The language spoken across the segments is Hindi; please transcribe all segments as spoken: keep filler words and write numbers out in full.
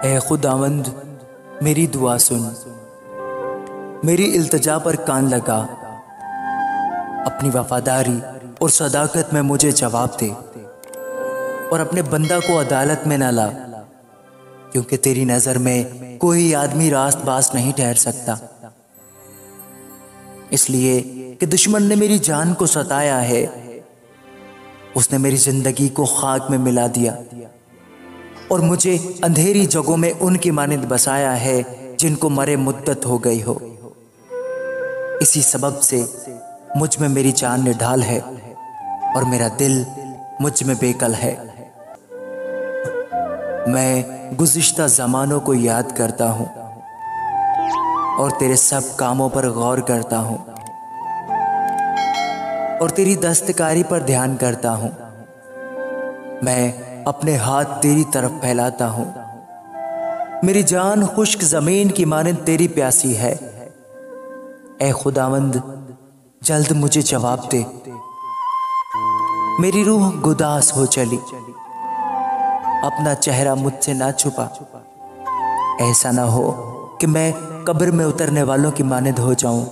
ए खुदावंद मेरी दुआ सुन, मेरी इल्तिजा पर कान लगा, अपनी वफादारी और सदाकत में मुझे जवाब दे और अपने बंदा को अदालत में न ला, क्योंकि तेरी नज़र में कोई आदमी रास्त बास नहीं ठहर सकता। इसलिए कि दुश्मन ने मेरी जान को सताया है, उसने मेरी जिंदगी को खाक में मिला दिया और मुझे अंधेरी जगहों में उनकी मानंद बसाया है जिनको मरे मुद्दत हो गई हो। इसी सबब से मुझ में मेरी जान निढाल है और मेरा दिल मुझ में बेकल है। मैं गुज़िश्ता ज़मानों को याद करता हूँ और तेरे सब कामों पर गौर करता हूँ और तेरी दस्तकारी पर ध्यान करता हूँ। मैं अपने हाथ तेरी तरफ फैलाता हूँ। मेरी जान खुश्क ज़मीन की मानंद तेरी प्यासी है। ए खुदावंद जल्द मुझे जवाब दे, मेरी रूह गुदास हो चली, अपना चेहरा मुझसे ना छुपा। ऐसा ना हो कि मैं कब्र में उतरने वालों की मानंद हो जाऊं।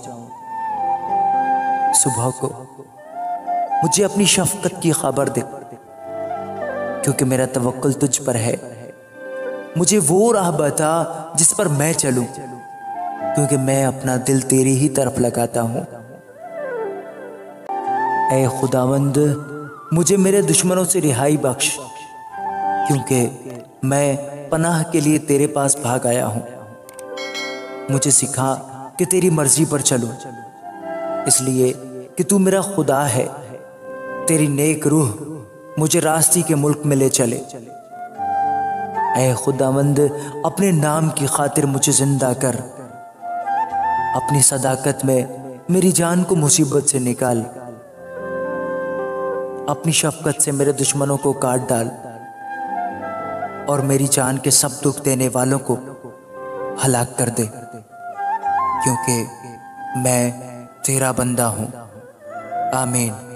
सुबह को मुझे अपनी शफकत की खबर दे, क्योंकि मेरा तवक्कुल तुझ पर है। मुझे वो राह बता जिस पर मैं चलूं, क्योंकि मैं अपना दिल तेरी ही तरफ लगाता हूं। ऐ खुदावंद मुझे मेरे दुश्मनों से रिहाई बख्श, क्योंकि मैं पनाह के लिए तेरे पास भाग आया हूं। मुझे सिखा कि तेरी मर्जी पर चलूं, इसलिए कि तू मेरा खुदा है। तेरी नेक रूह मुझे रास्ते के मुल्क में ले चले। ऐ खुदावंद अपने नाम की खातिर मुझे जिंदा कर, अपनी सदाकत में मेरी जान को मुसीबत से निकाल, अपनी शफकत से मेरे दुश्मनों को काट डाल और मेरी जान के सब दुख देने वालों को हलाक कर दे, क्योंकि मैं तेरा बंदा हूं। आमीन।